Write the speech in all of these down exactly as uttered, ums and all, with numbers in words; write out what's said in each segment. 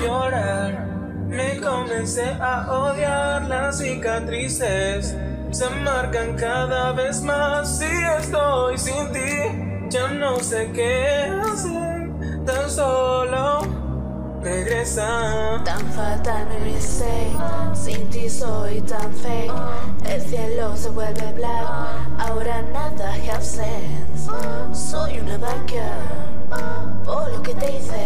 llorar. Me comencé a odiar, las cicatrices se marcan cada vez más. Si estoy sin ti, ya no sé qué hacer, tan solo regresa. Tan fatal mi mistake, sin ti soy tan fake. El cielo se vuelve black, ahora nada have sense. Soy una bad girl, por lo que te hice.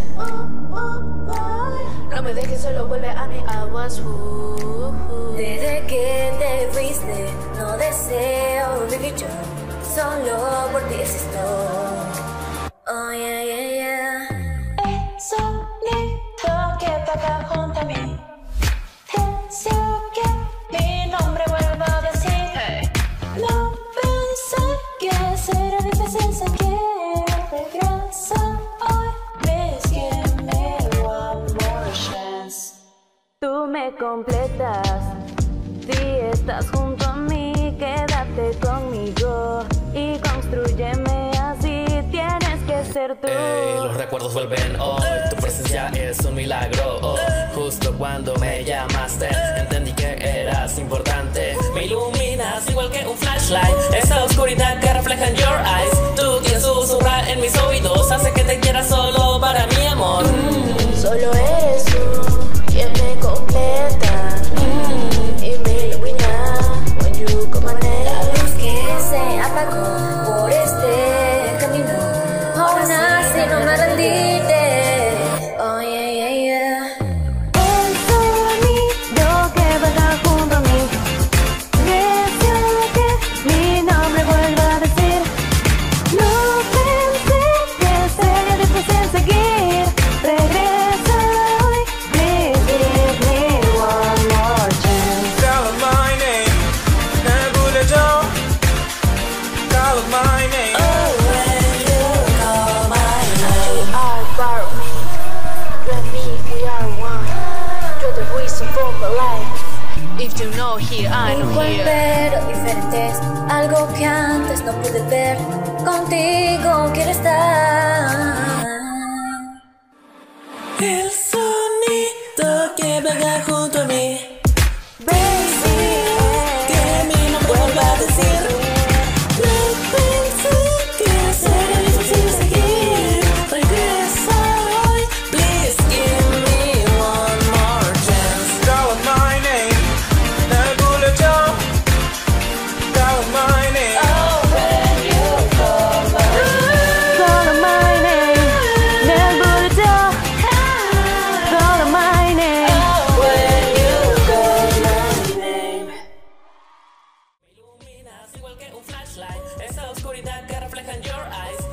No me dejes solo, vuelve a mí, I was who. Desde que te fuiste, no deseo vivir yo, solo por ti existo. Oh yeah, yeah, yeah. El sonido que toca junto a mí, deseo que mi nombre vuelva a decir. Hey. No pensé que será difícil seguir. Regresa hoy, please give me one more chance. Tú me completas, si estás junto a mí, quédate conmigo y construyeme así. Tienes que ser tú. Ey, los recuerdos vuelven hoy, tu presencia es un milagro. Oh, justo cuando me llamaste, entendí que eras importante. Me iluminas igual que un flashlight, esa oscuridad que refleja en your eyes. Tú quien susurra en mis oídos, hace que te quiera solo para mi amor. Mm, solo eres tú quien me completa, mm, y me ilumina when you come on it. La luz que se apagó por este camino, aún así no me rendiré. Oh yeah, yeah, yeah. El sonido que baja junto a mí, deseo que mi nombre vuelva a decir. No pensé que sería difícil seguir. Regresa hoy, please give me one more chance. Call my name, 날 부르죠. Call my name. Oh, when you call my name, you are part of me. You and me, we are one. You're the reason for my life. If you know here, I know Igual here. pero diferentes, algo que antes no pude ver. Contigo quiero estar. El sonido que vaga junto a mí, que mi nombre vuelva a decir. No pensé que sería difícil seguir. Regresa hoy, please give me one more chance. Call my name, 날 부르죠. Call my name. Oh, when you call my name. Call my name, 날 부르죠. Call my name. Oh, when you call my name. Me iluminas igual que un flashlight, esa oscuridad que refleja en your eyes.